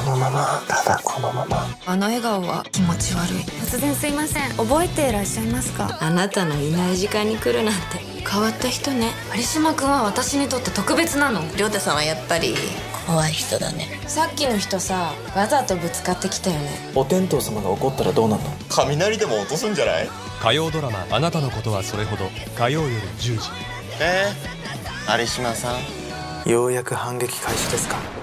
のまま、ただこのまま。 あの笑顔は気持ち悪い。突然すいません、覚えていらっしゃいますか？ あなたのいない時間に来るなんて変わった人ね。 有島君は私にとって特別なの。 亮太さんはやっぱり怖い人だね。 さっきの人さ、わざとぶつかってきたよね。 お天道様が怒ったらどうなるの？ 雷でも落とすんじゃない？ 火曜ドラマ「あなたのことはそれほど」火曜夜10時。 有島さん、 ようやく反撃開始ですか？